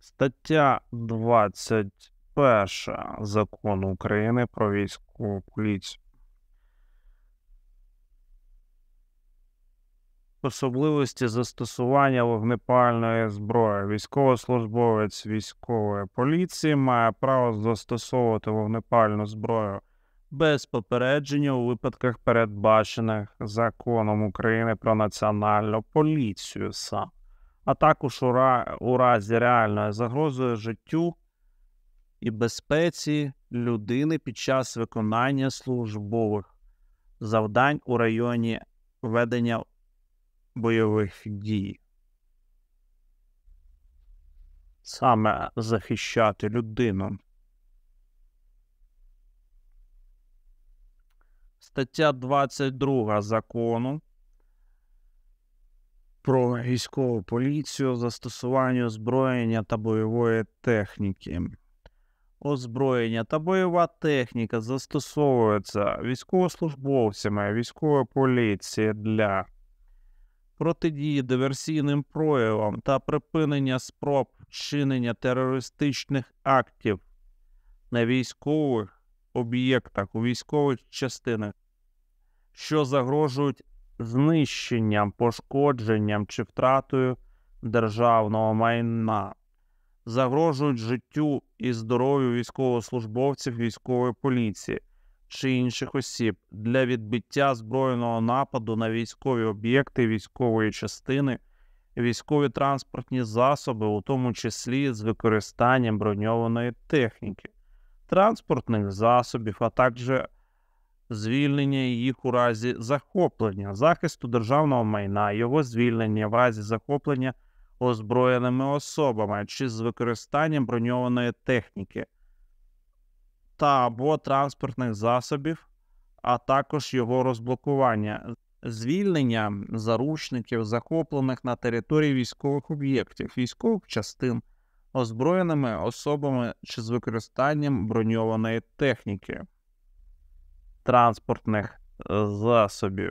Стаття 21 Закону України про військову поліцію. Особливості застосування вогнепальної зброї. Військовослужбовець військової поліції має право застосовувати вогнепальну зброю без попередження у випадках, передбачених Законом України про Національну поліцію САП, а також у разі реальної загрози життю і безпеці людини під час виконання службових завдань у районі ведення бойових дій. Саме захищати людину. Стаття 22 Закону про військову поліцію, застосування озброєння та бойової техніки. Озброєння та бойова техніка застосовуються військовослужбовцями військової поліції для протидії диверсійним проявам та припинення спроб вчинення терористичних актів на військових об'єктах у військових частинах, що загрожують знищенням, пошкодженням чи втратою державного майна, загрожують життю і здоров'ю військовослужбовців військової поліції чи інших осіб для відбиття збройного нападу на військові об'єкти військової частини, військові транспортні засоби, у тому числі з використанням броньованої техніки, транспортних засобів, а також звільнення їх у разі захоплення, захисту державного майна, його звільнення в разі захоплення озброєними особами чи з використанням броньованої техніки та або транспортних засобів, а також його розблокування, звільнення заручників, захоплених на території військових об'єктів, військових частин, озброєними особами чи з використанням броньованої техніки, транспортних засобів.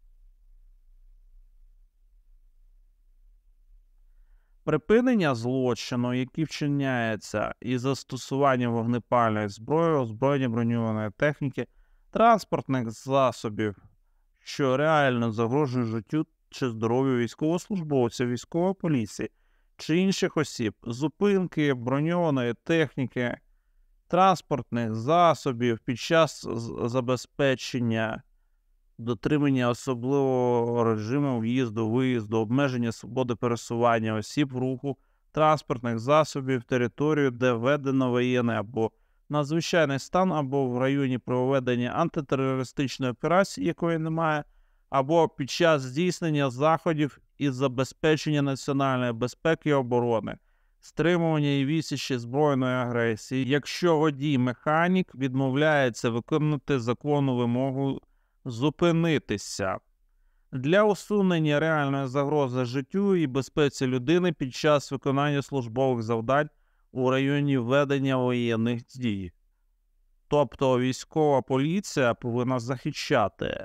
Припинення злочину, який вчиняється із застосуванням вогнепальної зброї, озброєння броньованої техніки, транспортних засобів, що реально загрожують життю чи здоров'ю військовослужбовців військової поліції чи інших осіб, зупинки броньованої техніки, транспортних засобів під час забезпечення дотримання особливого режиму в'їзду-виїзду, обмеження свободи пересування осіб в руху, транспортних засобів, територію, де введено воєнний або надзвичайний стан, або в районі проведення антитерористичної операції, якої немає, або під час здійснення заходів із забезпечення національної безпеки і оборони, стримування і відсічі збройної агресії, якщо водій-механік відмовляється виконувати законну вимогу зупинитися для усунення реальної загрози життю і безпеці людини під час виконання службових завдань у районі ведення воєнних дій. Тобто військова поліція повинна захищати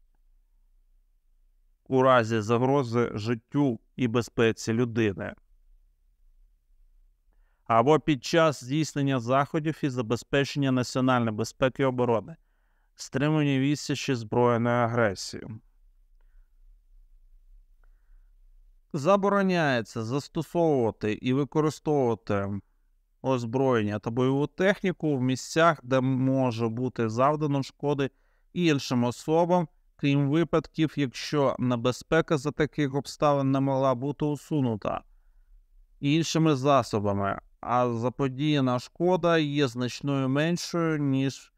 у разі загрози життю і безпеці людини або під час здійснення заходів із забезпечення національної безпеки і оборони, стримування відсічі збройної агресії. Забороняється застосовувати і використовувати озброєння та бойову техніку в місцях, де може бути завдано шкоди іншим особам, крім випадків, якщо небезпека за таких обставин не могла бути усунута іншими засобами, а заподіяна шкода є значною меншою, ніж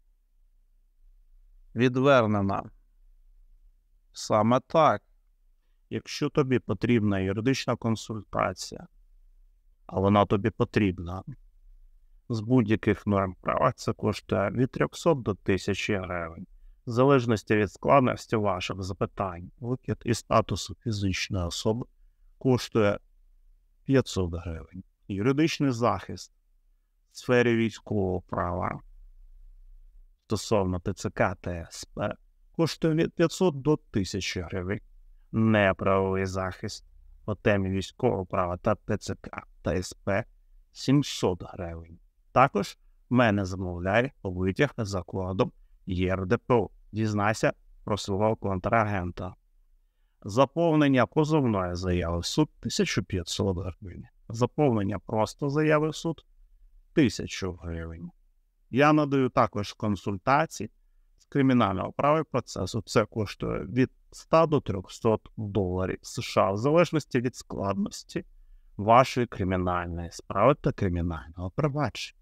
відвернена. Саме так. Якщо тобі потрібна юридична консультація, а вона тобі потрібна з будь-яких норм права, це коштує від 300 до 1000 гривень. В залежності від складності ваших запитань, викид і статусу фізичної особи коштує 500 гривень. Юридичний захист в сфері військового права стосовно ТЦК та СП коштує від 500 до 1000 гривень. Неправовий захист по темі військового права та ТЦК та СП 700 гривень. Також в мене замовляє витяг за кодом ЄРДПУ. Дізнайся про свого контрагента. Заповнення позовної заяви в суд – 1500 гривень. Заповнення просто заяви в суд – 1000 гривень. Я надаю також консультації з кримінального права і процесу. Це коштує від 100 до 300 доларів США, в залежності від складності вашої кримінальної справи та кримінального провадження.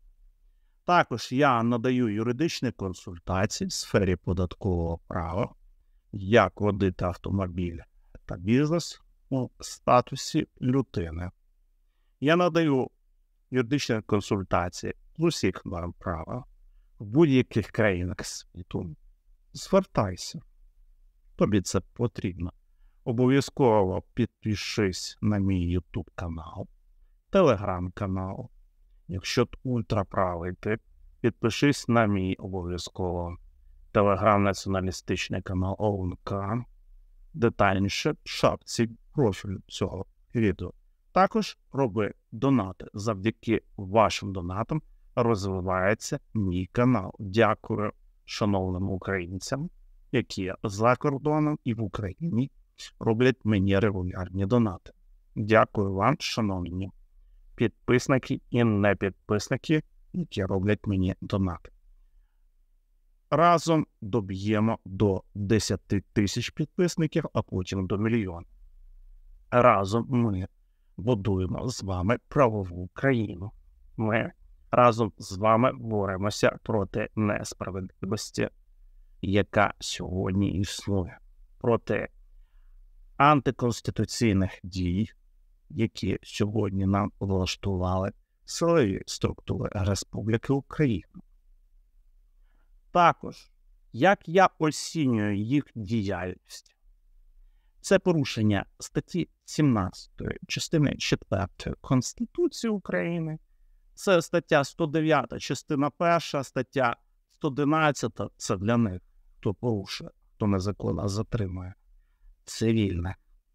Також я надаю юридичні консультації в сфері податкового права, як водити автомобіль та бізнес у статусі людини. Я надаю юридичні консультації з усіх норм права в будь-яких країнах світу. Звертайся. Тобі це потрібно. Обов'язково підпишись на мій YouTube канал, Telegram-канал. Якщо ти ультраправий тип, підпишись на мій обов'язково телеграм-націоналістичний канал ОУНК. Детальніше в шапці профілю цього відео. Також роби донати. Завдяки вашим донатам розвивається мій канал. Дякую шановним українцям, які за кордоном і в Україні роблять мені регулярні донати. Дякую вам, шановні підписники і непідписники, які роблять мені донати. Разом доб'ємо до 10 тисяч підписників, а потім до 1 мільйона. Разом ми будуємо з вами правову країну. Ми разом з вами боремося проти несправедливості, яка сьогодні існує. Проти антиконституційних дій, які сьогодні нам влаштували силові структури Республіки Україна. Також, як я оцінюю їх діяльність, це порушення статті 17 частини 4 Конституції України, це стаття 109 частина 1, стаття 111 – це для них, хто порушує, хто незаконно затримує, цивільне.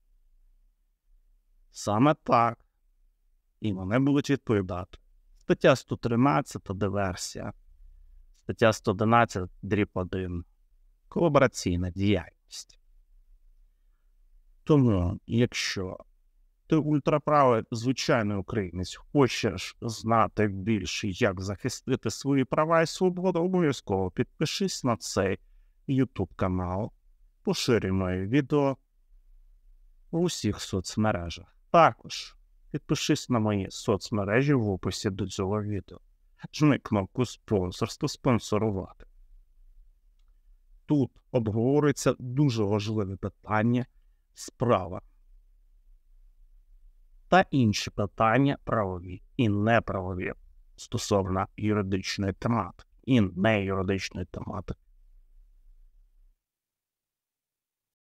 Саме так. І вони будуть відповідати. Стаття 113 – диверсія. Стаття 111 дріб 1 – колабораційна діяльність. Тому, якщо ти ультраправий звичайний українець, хочеш знати більше, як захистити свої права і свободи, обов'язково підпишись на цей YouTube канал, поширюй моє відео у усіх соцмережах. Також підпишись на мої соцмережі в описі до цього відео. Жми кнопку «Спонсорство», «Спонсорувати». Тут обговорюється дуже важливе питання справа та інші питання правові і неправові стосовно юридичної тематики і неюридичної тематики.